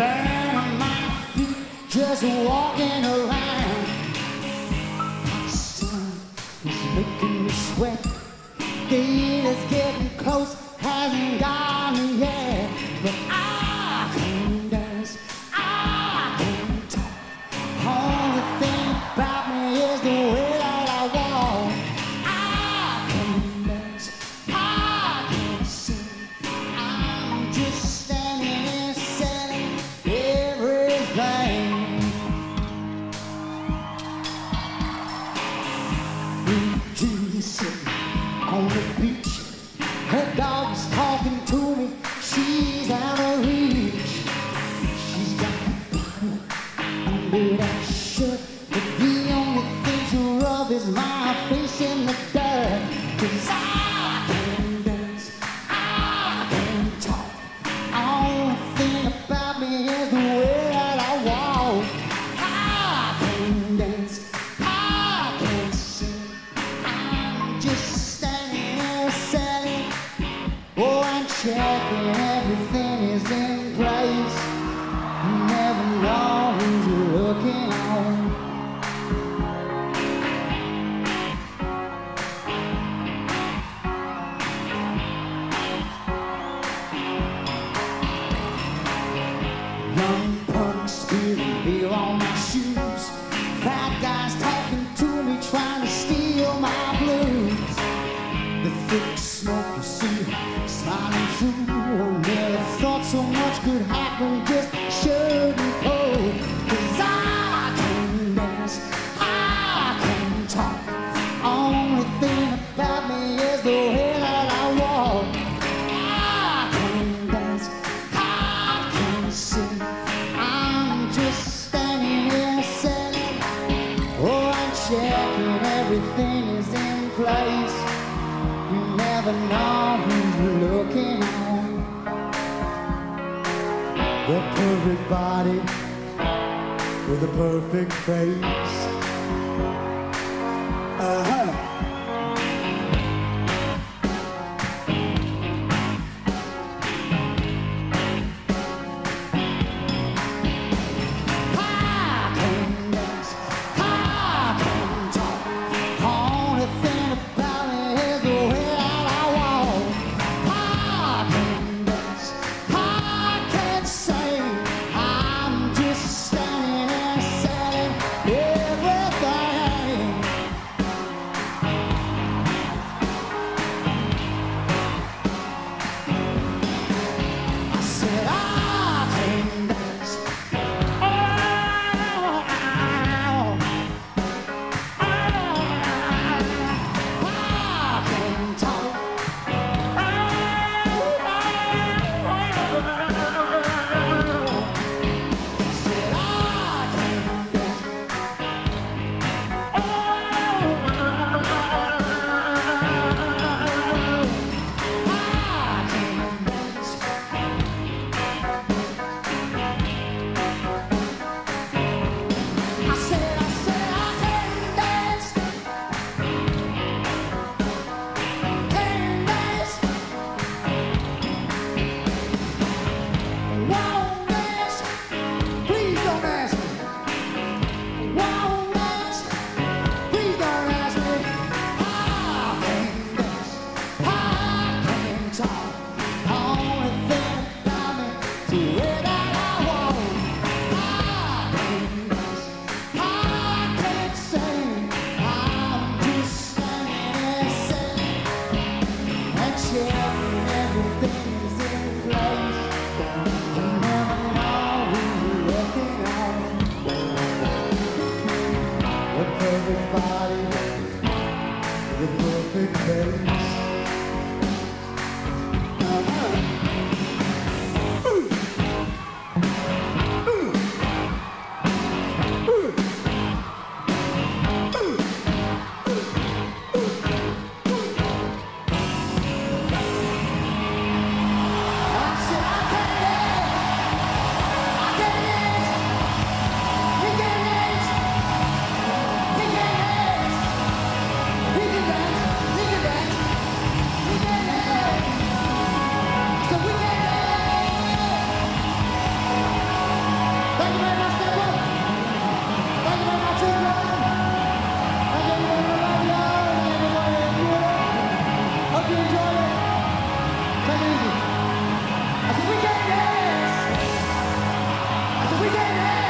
burning my feet, just walking around. The sun is making me sweat. Day is getting close, hasn't got me yet. But I can dance, I can talk. Only thing about me is the way that I walk. I can dance, I can sing. I'm just standing here selling everything. Reggie's sitting on the beach. Her dog's talking to me. She's out of reach. She's got a bottle under that shirt, but the only thing to rub is my face in the dirt. 'Cause I can dance, I can talk. Only thing about me is the way that I walk. I can dance, I can sing. I'm just standing here selling. Oh, I'm checking everything is in place. You never know who you're looking on. Young punks spilling beer on my shoes. Fat guys talking to me, trying to steal my blues. The thick smoke you see, smiling through. I never thought so much could happen, just shouldn't hold. 'Cause I can dance, I can talk. Only thing about me is the way that I walk. I can dance, I can sing. I'm just standing here selling. Oh, I'm checking everything is in place. You never know who you're looking on. The perfect body with a perfect face. Uh-huh. I can dance, I can talk. Only thing about me is the way that I walk. I can dance, I can sing. I'm just standing and selling everything. we get it.